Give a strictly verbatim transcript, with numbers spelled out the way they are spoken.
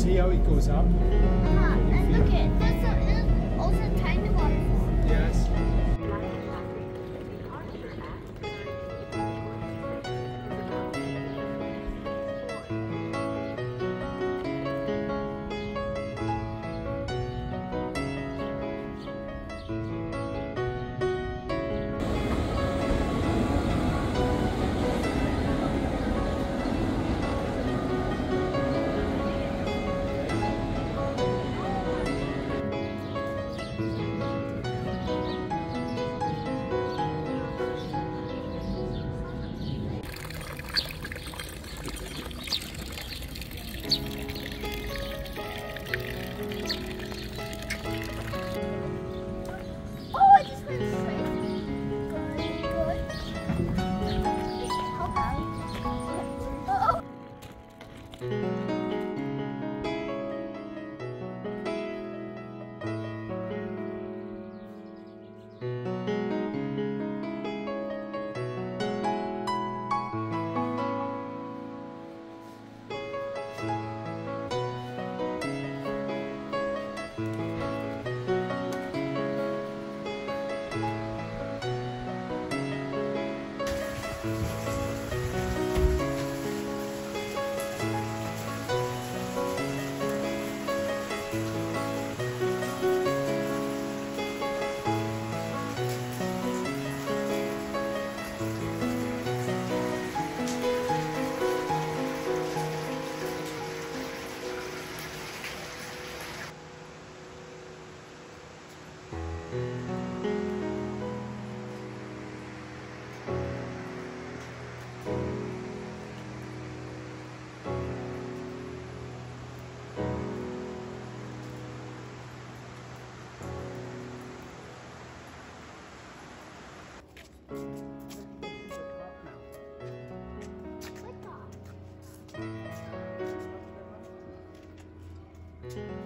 see how it goes up? Ah, and look it, there's, a, there's also a tiny waterfall. Yes. Oh, I just went straight. Good, good. Hold on. Oh, click off.